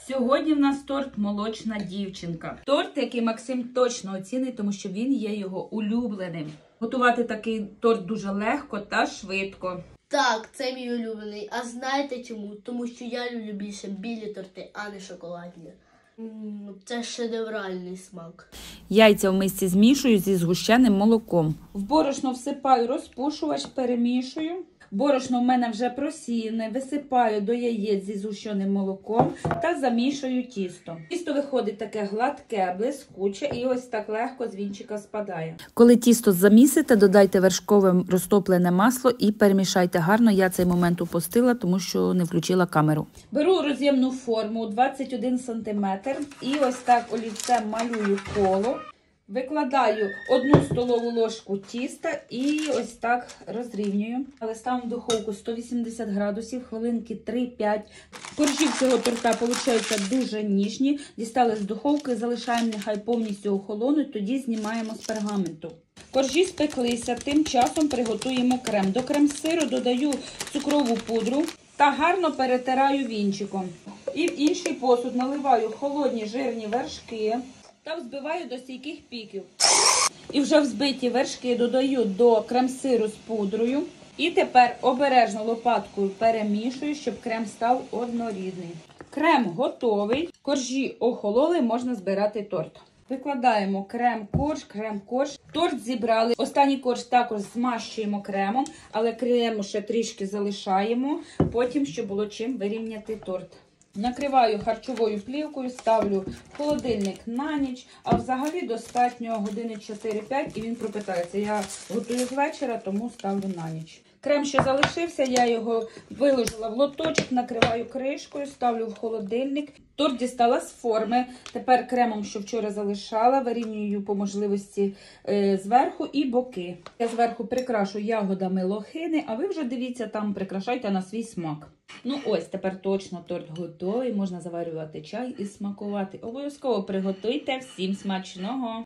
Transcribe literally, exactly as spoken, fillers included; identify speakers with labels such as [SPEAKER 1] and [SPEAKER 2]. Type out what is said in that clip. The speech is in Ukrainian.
[SPEAKER 1] Сьогодні в нас торт «Молочна дівчинка». Торт, який Максим точно оцінить, тому що він є його улюбленим. Готувати такий торт дуже легко та швидко.
[SPEAKER 2] Так, це мій улюблений. А знаєте чому? Тому що я люблю більше білі торти, а не шоколадні. М, Це шедевральний смак.
[SPEAKER 1] Яйця в мисці змішую зі згущеним молоком. В борошно всипаю розпушувач, перемішую. Борошно в мене вже просіяне, висипаю до яєць зі згущеним молоком та замішую тісто. Тісто виходить таке гладке, блискуче і ось так легко з вінчика спадає. Коли тісто замісите, додайте вершкове розтоплене масло і перемішайте гарно. Я цей момент упустила, тому що не включила камеру. Беру роз'ємну форму двадцять один сантиметр і ось так олівцем малюю коло. Викладаю одну столову ложку тіста і ось так розрівнюю. Але ставимо в духовку сто вісімдесят градусів, хвилинки три-п'ять. Коржі цього торта виходять дуже ніжні. Дістали з духовки, залишаємо, нехай повністю охолонуть, тоді знімаємо з пергаменту. Коржі спеклися, тим часом приготуємо крем. До крем-сиру додаю цукрову пудру та гарно перетираю вінчиком. І в інший посуд наливаю холодні жирні вершки та взбиваю до стійких піків. І вже взбиті вершки додаю до крем-сиру з пудрою. І тепер обережно лопаткою перемішую, щоб крем став однорідний. Крем готовий. Коржі охололи, можна збирати торт. Викладаємо крем-корж, крем-корж. Торт зібрали. Останній корж також змащуємо кремом, але крему ще трішки залишаємо, потім, щоб було чим вирівняти торт. Накриваю харчовою плівкою, ставлю в холодильник на ніч, а взагалі достатньо години чотири-п'ять і він пропитається. Я готую з вечора, тому ставлю на ніч. Крем ще залишився, я його виложила в лоточок, накриваю кришкою, ставлю в холодильник. Торт дістала з форми. Тепер кремом, що вчора залишала, вирівнюю по можливості е, зверху і боки. Я зверху прикрашу ягодами лохини, а ви вже дивіться, там прикрашайте на свій смак. Ну ось, тепер точно торт готовий, можна заварювати чай і смакувати. Обов'язково приготуйте, всім смачного!